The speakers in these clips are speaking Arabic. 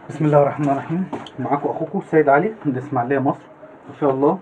بسم الله الرحمن الرحيم. معاكم اخوكم سيد علي من الاسماعيليه مصر. ان شاء الله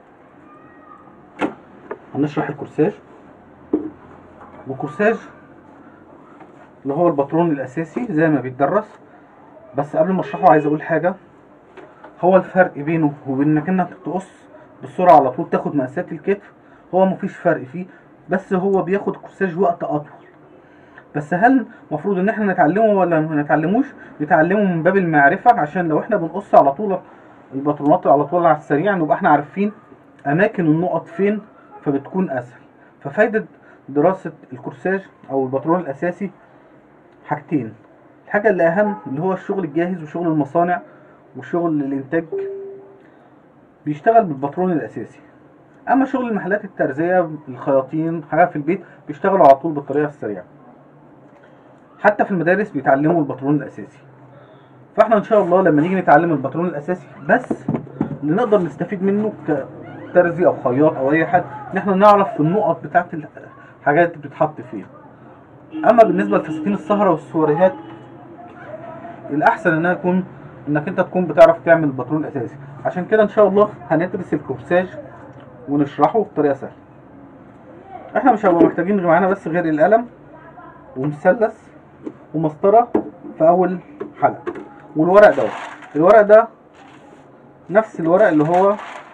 هنشرح الكورساج. والكورساج اللي هو الباترون الاساسي زي ما بيتدرس. بس قبل ما اشرحه عايز اقول حاجه. هو الفرق بينه وبين انك تقص بالسرعه على طول تاخد مقاسات الكتف، هو مفيش فرق فيه، بس هو بياخد الكورساج وقت اطول. بس هل المفروض ان احنا نتعلمه ولا ما نتعلموش؟ نتعلمه من باب المعرفه، عشان لو احنا بنقص على طول الباترونات على طول على السريع نبقى احنا عارفين اماكن النقط فين، فبتكون اسهل. ففايدة دراسة الكورساج او الباترون الاساسي حاجتين. الحاجة اللي اهم اللي هو الشغل الجاهز وشغل المصانع وشغل الانتاج بيشتغل بالباترون الاساسي. اما شغل المحلات الترزية الخياطين حاجة في البيت بيشتغلوا على طول بالطريقة السريعة. حتى في المدارس بيتعلموا الباترون الاساسي. فاحنا ان شاء الله لما نيجي نتعلم الباترون الاساسي بس اللي نقدر نستفيد منه كترزي او خياط او اي حد، ان احنا نعرف النقط بتاعت الحاجات اللي بتتحط فيها. اما بالنسبه لفساتين السهره والسواريهات الاحسن انك انت تكون بتعرف تعمل الباترون الاساسي. عشان كده ان شاء الله هندرس الكورساج ونشرحه بطريقه سهله. احنا مش هنبقى محتاجين معانا بس غير القلم ومثلث ومسطره في اول حلقه، والورق دوت. الورق ده نفس الورق اللي هو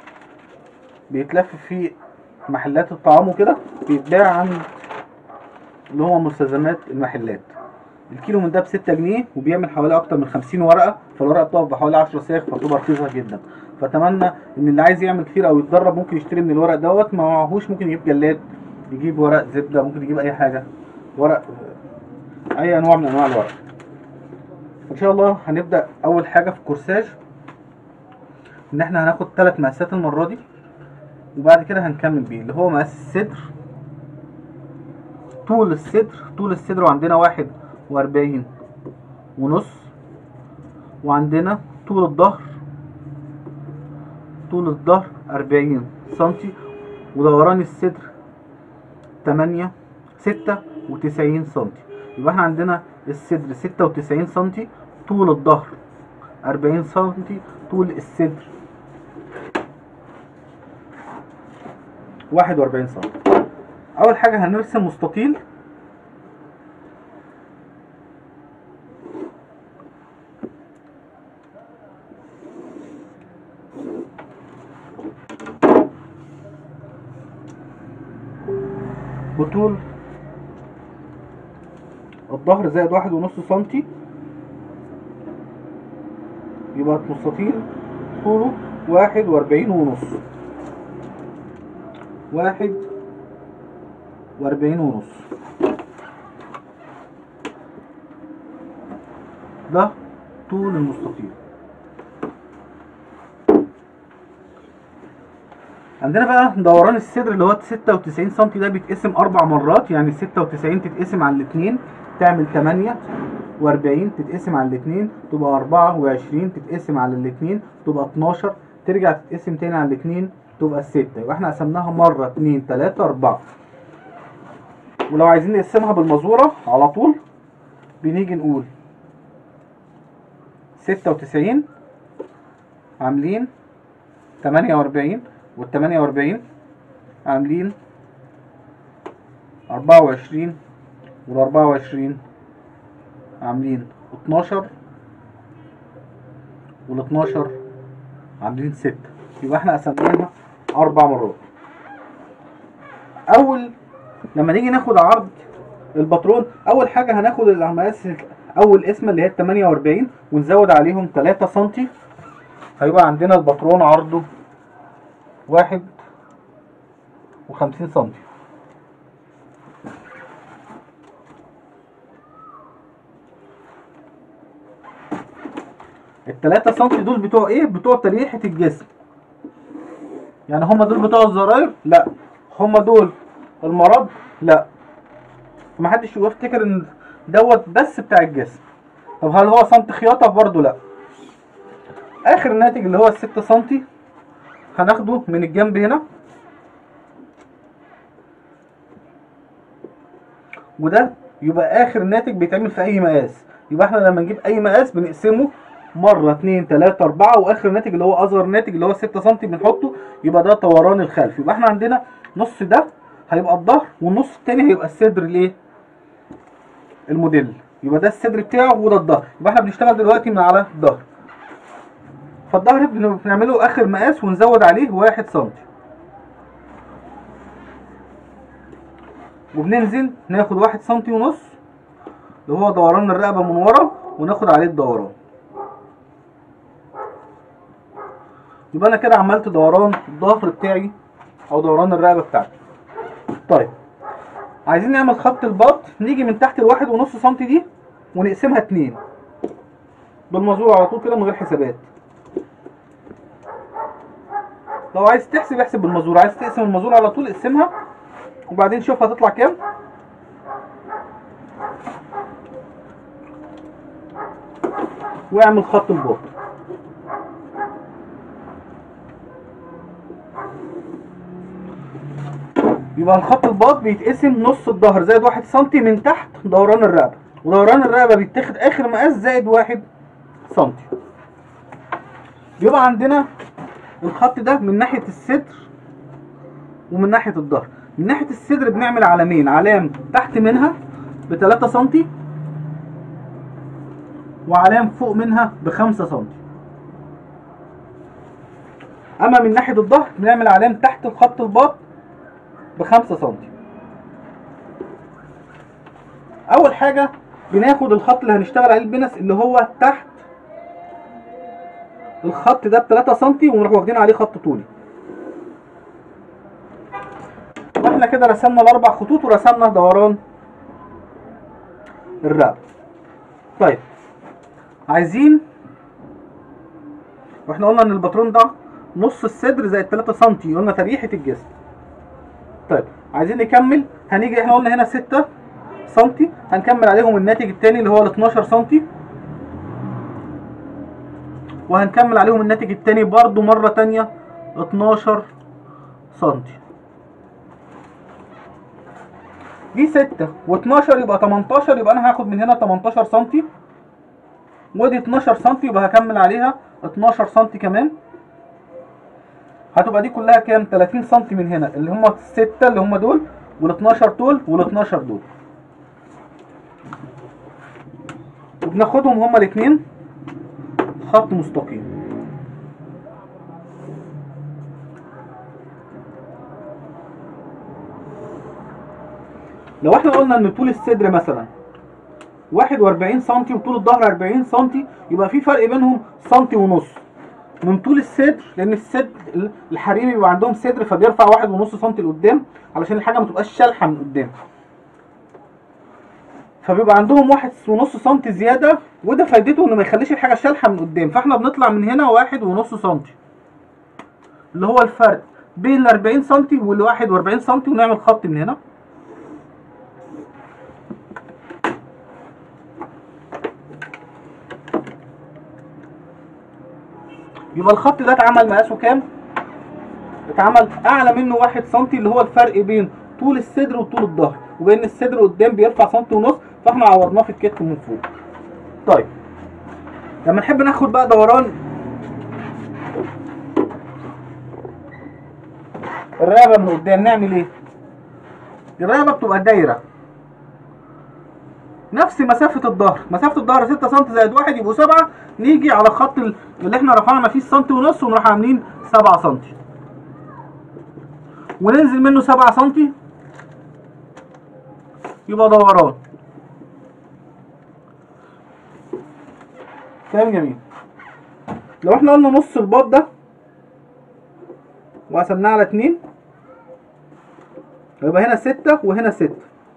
بيتلف في محلات الطعام وكده، بيتباع عن اللي هو مستلزمات المحلات. الكيلو من ده ب6 جنيه وبيعمل حوالي اكتر من 50 ورقه، فالورقه بتقف بحوالي 10 صاغ، فتبقى رخيصه جدا. فاتمنى ان اللي عايز يعمل كتير او يتدرب ممكن يشتري من الورق دوت. ما معهوش ممكن يجيب جلاد، يجيب ورق زبده، ممكن يجيب اي حاجه، ورق، اي انواع من انواع الورق. ان شاء الله هنبدا اول حاجه في الكورساج ان احنا هناخد 3 مقاسات المره دي، وبعد كده هنكمل بيه اللي هو مقاس الصدر. طول الصدر وعندنا 41.5، وعندنا طول الظهر 40 سنتي، ودوران الصدر 96 سنتي. يبقى احنا عندنا الصدر 96 سنتي، طول الظهر 40 سنتي، طول الصدر 41 سنتي. اول حاجه هنرسم مستطيل بطول الظهر زائد 1.5 سنتي، يبقى مستطيل طوله 41.5. ده طول المستطيل. عندنا بقى دوران الصدر اللي هو 96 سنتي، ده بيتقسم 4 مرات. يعني 96 تتقسم على الاتنين تعمل 8، و40 تتقسم على الاتنين تبقى 4، و20 تتقسم على الاتنين تبقى 12، ترجع تتقسم تاني على الاتنين تبقى 6. يبقى احنا قسمناها مرة 2 3 4. ولو عايزين نقسمها بالمزورة على طول بنيجي نقول 96 عاملين 48، وال48 عاملين 24، وال24 عاملين 12، وال12 عاملين 6. يبقى احنا قسمناها 4 مرات. لما نيجي ناخد عرض الباترون، اول حاجه هناخد المقاس اول قسمه اللي هي 48 ونزود عليهم 3 سنتي، هيبقى عندنا الباترون عرضه 51 سنتي. ال3 سنتي دول بتوع ايه؟ بتوع تريحة الجسم. يعني هما دول بتوع الزراير؟ لا. هما دول المرض؟ لا. محدش يفتكر ان دوت بس بتاع الجسم. طب هل هو سنتي خياطة؟ برضه لا. اخر ناتج اللي هو ال6 سنتي هناخده من الجنب هنا، وده يبقى اخر ناتج بيتعمل في اي مقاس. يبقى احنا لما نجيب اي مقاس بنقسمه مره 2 3 4 واخر ناتج اللي هو اصغر ناتج اللي هو 6 سم بنحطه، يبقى ده دوران الخلف. يبقى احنا عندنا نص ده هيبقى الظهر والنص التاني هيبقى الصدر الايه؟ الموديل. يبقى ده الصدر بتاعه وده الظهر. يبقى احنا بنشتغل دلوقتي من على الظهر. فالظهر بنعمله اخر مقاس ونزود عليه 1 سم، وبننزل ناخد 1 سم ونص اللي هو دوران الرقبه من ورا وناخد عليه الدوران. يبقى انا كده عملت دوران الظهر بتاعي او دوران الرقبه بتاعتي. طيب عايزين نعمل خط البط، نيجي من تحت الواحد ونص سم دي ونقسمها 2 بالمزور على طول كده من غير حسابات. لو عايز تحسب احسب بالمزور، عايز تقسم المزور على طول اقسمها وبعدين شوف هتطلع كام واعمل خط البط. يبقى الخط الباط بيتقسم نص الظهر زائد 1 سم من تحت دوران الرقبه، ودوران الرقبه بيتاخد اخر مقاس زائد 1 سم. بيبقى عندنا الخط ده من ناحيه الصدر ومن ناحيه الظهر. من ناحيه الصدر بنعمل علامين، علام تحت منها ب 3 سم وعلام فوق منها ب 5 سم. اما من ناحيه الظهر بنعمل علام تحت الخط الباط ب5 سم. اول حاجه بناخد الخط اللي هنشتغل عليه البنس اللي هو تحت الخط ده ب3 سم ونروح واخدين عليه خط طولي. واحنا كده رسمنا ال4 خطوط ورسمنا دوران الرقبه. طيب عايزين، واحنا قلنا ان الباترون ده نص الصدر زائد 3 سم، قلنا تريحه الجسم. طيب عايزين نكمل، هنيجي احنا قلنا هنا 6 سم، هنكمل عليهم الناتج التاني اللي هو ال 12 سم، وهنكمل عليهم الناتج التاني برضو مرة تانية 12 سم. دي 6 و12 يبقى 18، يبقى انا هاخد من هنا 18 سم، ودي 12 سم يبقى هكمل عليها 12 سم كمان. هتبقى دي كلها كام؟ 30 سم من هنا اللي هم الستة اللي هم دول، وال12 دول وال12 دول، وبناخدهم هما الاثنين خط مستقيم. لو احنا قلنا ان طول الصدر مثلا 41 سم وطول الظهر 40 سم، يبقى في فرق بينهم سنتي ونص من طول الصدر، لان الصدر الحريمي بيبقى عندهم صدر فبيرفع 1.5 سم لقدام علشان الحاجه ما تبقاش شالحه من قدام، فبيبقى عندهم 1.5 سم زياده، وده فايدته انه ما يخليش الحاجه شالحه من قدام. فاحنا بنطلع من هنا 1.5 سم اللي هو الفرق بين ال 40 سم وال 41 سم، ونعمل خط من هنا. يبقى الخط ده اتعمل مقاسه كام؟ اتعمل اعلى منه 1 سم اللي هو الفرق بين طول الصدر وطول الظهر، وبين الصدر قدام بيرفع سنتي ونص، فاحنا عوضناه في الكتف من فوق. طيب لما نحب ناخد بقى دوران الرقبه من قدام نعمل ايه؟ الرقبه بتبقى دايره نفس مسافه الظهر، مسافه الظهر 6 سم زائد 1 يبقوا 7، نيجي على خط اللي احنا رفعنا فيه السنتي ونص ونروح عاملين 7 سم وننزل منه 7 سم، يبقى دوران. كلام جميل. لو احنا قلنا نص الباط ده وقسمناه على 2، يبقى هنا 6 وهنا 6.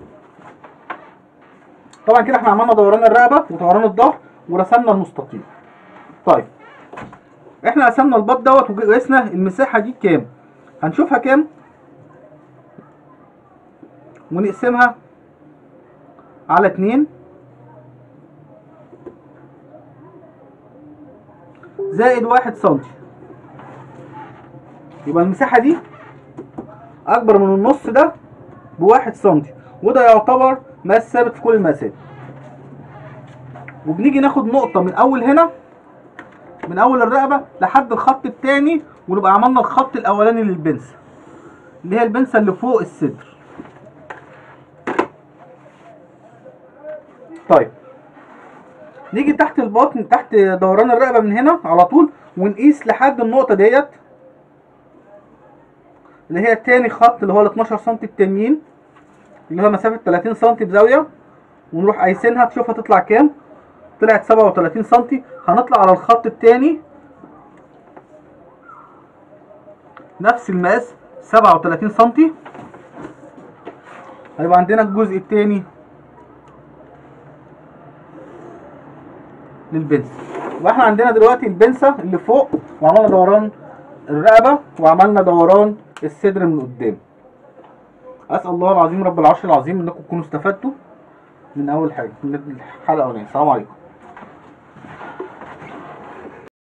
طبعا كده احنا عملنا دوران الرقبه ودوران الظهر ورسمنا المستطيل. طيب احنا قسمنا الباط دوت وقسنا المساحه دي كام، هنشوفها كام ونقسمها على 2 زائد 1 سم، يبقى المساحه دي اكبر من النص ده ب1 سم، وده يعتبر مقاس ثابت في كل المقاسات. وبنيجي ناخد نقطه من اول هنا من اول الرقبه لحد الخط الثاني، ونبقى عملنا الخط الاولاني للبنسه اللي هي البنسه اللي فوق الصدر. طيب نيجي تحت البطن، تحت دوران الرقبه من هنا على طول، ونقيس لحد النقطه ديت اللي هي تاني خط، اللي هو ال 12 سم التانيين، اللي هو مسافه 30 سم بزاويه، ونروح قايسينها تشوف هتطلع كام. طلعت 37 سم. هنطلع على الخط التاني نفس المقاس 37 سم. هيبقى عندنا الجزء التاني للبنسه. يبقى احنا عندنا دلوقتي البنسه اللي فوق، وعملنا دوران الرقبه، وعملنا دوران الصدر من قدام. اسال الله العظيم رب العرش العظيم انكم تكونوا استفدتوا من اول حاجه من الحلقه الاولانيه. السلام عليكم.